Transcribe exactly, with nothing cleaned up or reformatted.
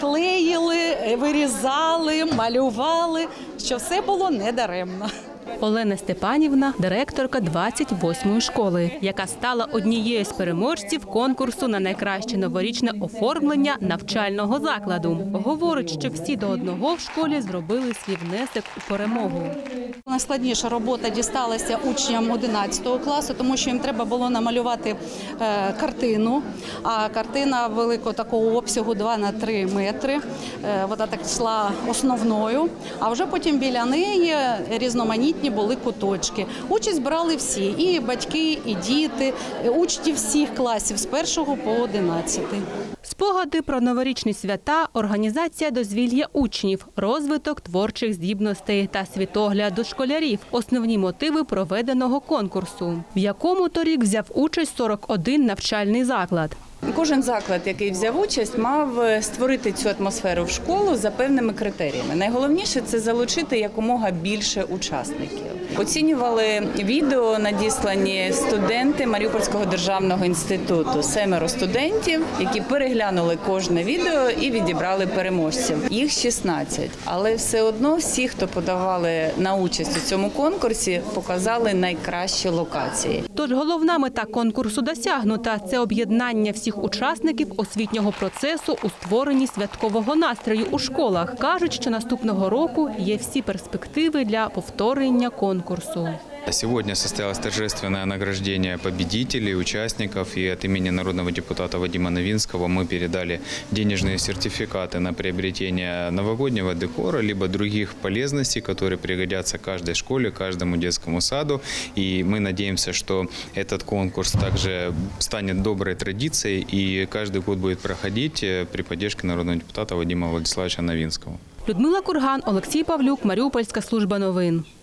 клеїли, вирізали, малювали, що все було недаремно. Олена Степанівна – директорка двадцять восьмої школи, яка стала однією з переможців конкурсу на найкраще новорічне оформлення навчального закладу. Говорить, що всі до одного в школі зробили свій внесок у перемогу. Найскладніша робота дісталася учням одинадцятого класу, тому що їм треба було намалювати картину, а картина великого такого обсягу два на три метри. Вона так йшла основною, а вже потім біля неї різноманітні були куточки. Участь брали всі – і батьки, і діти, учні всіх класів з першого по одинадцятий. Спогади про новорічні свята, організація дозвілля учнів, розвиток творчих здібностей та світогляду школярів – основні мотиви проведеного конкурсу, в якому торік взяв участь сорок один навчальний заклад. Кожен заклад, який взяв участь, мав створити цю атмосферу в школу за певними критеріями. Найголовніше – це залучити якомога більше учасників. Оцінювали відео, надіслані студенти Маріупольського державного інституту. Семеро студентів, які переглянули кожне відео і відібрали переможців. Їх шістнадцять. Але все одно всі, хто подавали на участь у цьому конкурсі, показали найкращі локації. Тож головна мета конкурсу досягнута – це об'єднання всіх учасників освітнього процесу у створенні святкового настрою у школах. Кажуть, що наступного року є всі перспективи для повторення конкурсу. Сегодня состоялось торжественное награждение победителей, участников, и от имени народного депутата Вадима Новинского мы передали денежные сертификаты на приобретение новогоднего декора, либо других полезностей, которые пригодятся каждой школе, каждому детскому саду. И мы надеемся, что этот конкурс также станет доброй традицией и каждый год будет проходить при поддержке народного депутата Вадима Владиславовича Новинского. Людмила Курган, Олексій Павлюк, Маріупольська служба новин.